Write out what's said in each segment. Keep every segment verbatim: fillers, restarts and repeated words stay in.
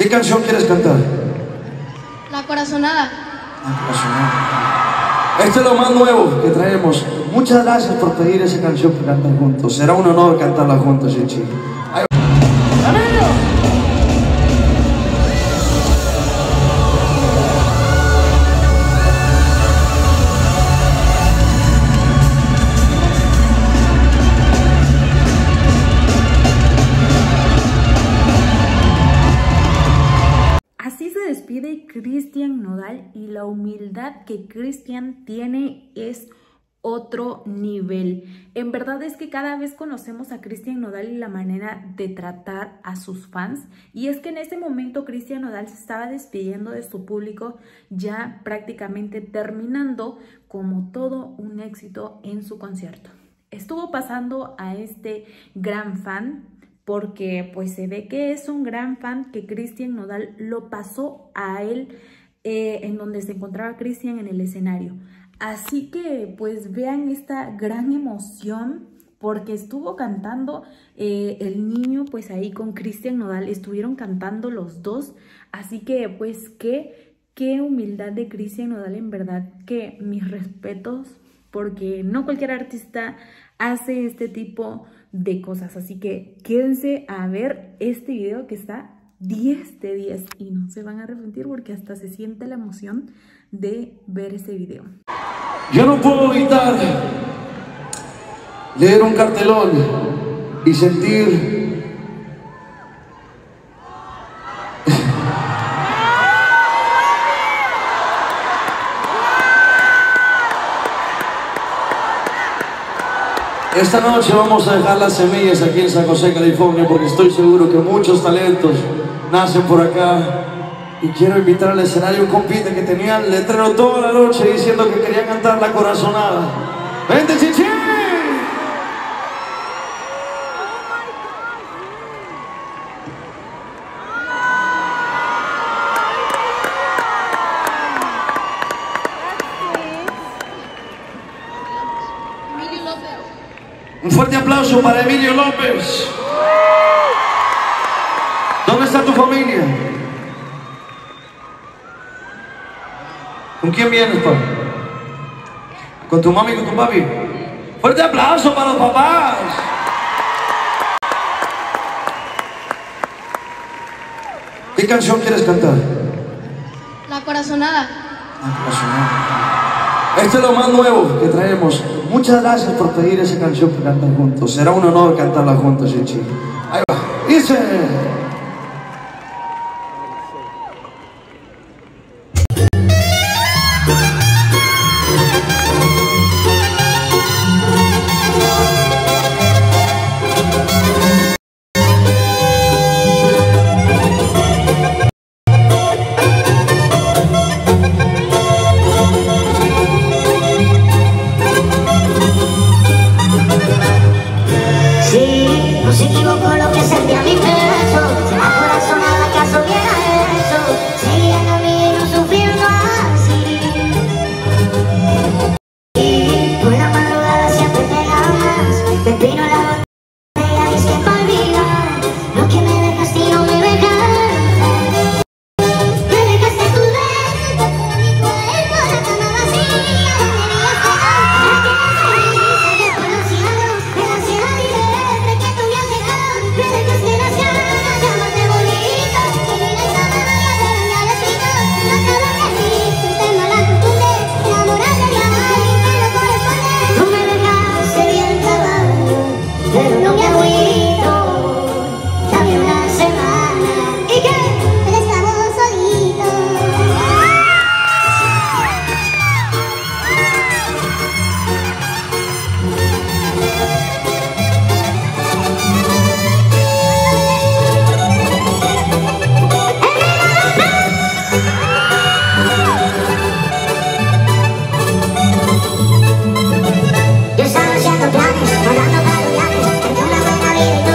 ¿Qué canción quieres cantar? La Corazonada. La Corazonada. Este es lo más nuevo que traemos. Muchas gracias por pedir esa canción que cantar juntos. Será un honor cantarla juntos en Chile. Ahí va. Así se despide Cristian Nodal, y la humildad que Cristian tiene es otro nivel. En verdad es que cada vez conocemos a Cristian Nodal y la manera de tratar a sus fans, y es que en ese momento Cristian Nodal se estaba despidiendo de su público, ya prácticamente terminando como todo un éxito en su concierto. Estuvo pasando a este gran fan, porque pues se ve que es un gran fan, que Cristian Nodal lo pasó a él eh, en donde se encontraba Cristian en el escenario. Así que pues vean esta gran emoción, porque estuvo cantando eh, el niño pues ahí con Cristian Nodal, estuvieron cantando los dos. Así que pues qué, qué humildad de Cristian Nodal, en verdad que mis respetos, porque no cualquier artista hace este tipo de cosas. Así que quédense a ver este video que está diez de diez y no se van a arrepentir, porque hasta se siente la emoción de ver ese video. Yo no puedo evitar leer un cartelón y sentir esta noche vamos a dejar las semillas aquí en San José, California, porque estoy seguro que muchos talentos nacen por acá. Y quiero invitar al escenario un compita que tenía el letrero toda la noche diciendo que quería cantar La Corazonada. ¡Vente, Chichi! Emilio López. Un fuerte aplauso para Emilio López. ¿Dónde está tu familia? ¿Con quién vienes, pa? ¿Con tu mami y con tu papi? ¡Fuerte aplauso para los papás! ¿Qué canción quieres cantar? La Corazonada. La Corazonada. Este es lo más nuevo que traemos. Muchas gracias por pedir esa canción que cantar juntos. Será un honor cantarla juntos en Chile. Ahí va. Dice... No se equivocó lo que sentía mi pecho. La corazonada acaso hubiera hecho seguir en mí y no sufriendo así. Y por la madrugada siempre pega más. Me pino la botella y es que me olvida lo que me dejaste y no me dejas. Me dejaste tus besos, todo mi cuerpo, la cama vacía. Pero no me agüito, dame una semana y que el esclavo solito. Yo estaba haciendo planes, hablando para los labios, entre una buena vida y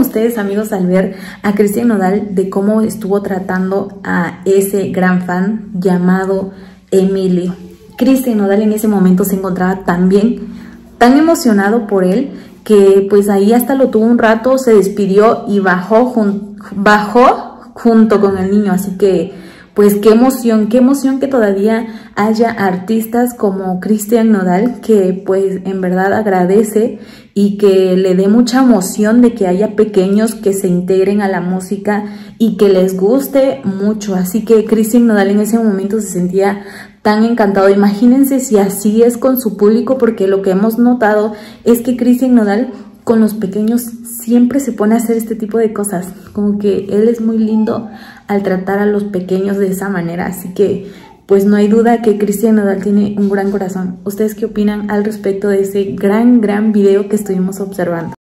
ustedes, amigos, al ver a Cristian Nodal de cómo estuvo tratando a ese gran fan llamado Emilio? Cristian Nodal en ese momento se encontraba también tan emocionado por él que pues ahí hasta lo tuvo un rato, se despidió y bajó, jun bajó junto con el niño. Así que pues qué emoción, qué emoción que todavía haya artistas como Cristian Nodal que pues en verdad agradece y que le dé mucha emoción de que haya pequeños que se integren a la música y que les guste mucho. Así que Cristian Nodal en ese momento se sentía tan encantado. Imagínense si así es con su público, porque lo que hemos notado es que Cristian Nodal con los pequeños siempre se pone a hacer este tipo de cosas, como que él es muy lindo al tratar a los pequeños de esa manera. Así que pues no hay duda que Cristian Nodal tiene un gran corazón. ¿Ustedes qué opinan al respecto de ese gran, gran video que estuvimos observando?